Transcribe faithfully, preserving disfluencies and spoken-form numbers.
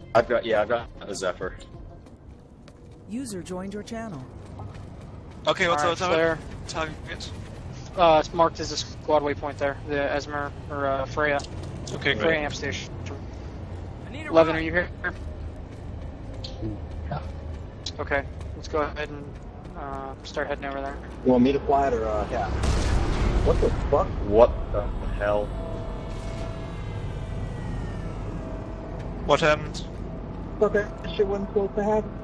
I've got, yeah, I've got a Zephyr. User joined your channel. Okay, what's All the right, Flare. target? Uh, it's marked as a squad waypoint there. The Esmer, or uh, Freya. Okay, Freya great. amp station. I need a Eleven, ride. are you here? Yeah. Okay, let's go ahead and uh, start heading over there. You want me to fly it or, uh, yeah. What the fuck? What the hell? What happened? Okay, this shit wasn't supposed to happen.